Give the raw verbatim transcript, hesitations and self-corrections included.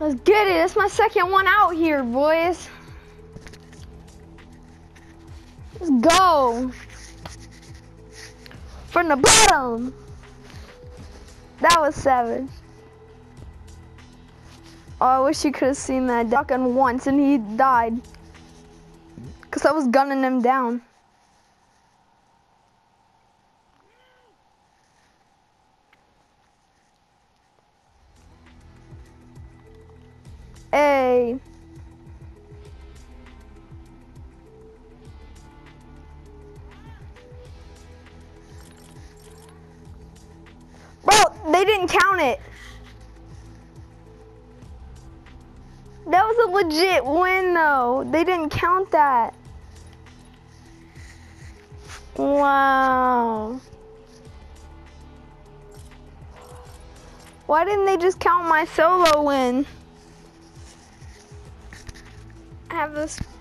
Let's get it. That's my second one out here, boys. Let's go. From the bottom. That was savage. Oh, I wish you could have seen that. Ducking once and he died. Because I was gunning him down. Hey. Bro, they didn't count it. That was a legit win though. They didn't count that. Wow. Why didn't they just count my solo win? I have this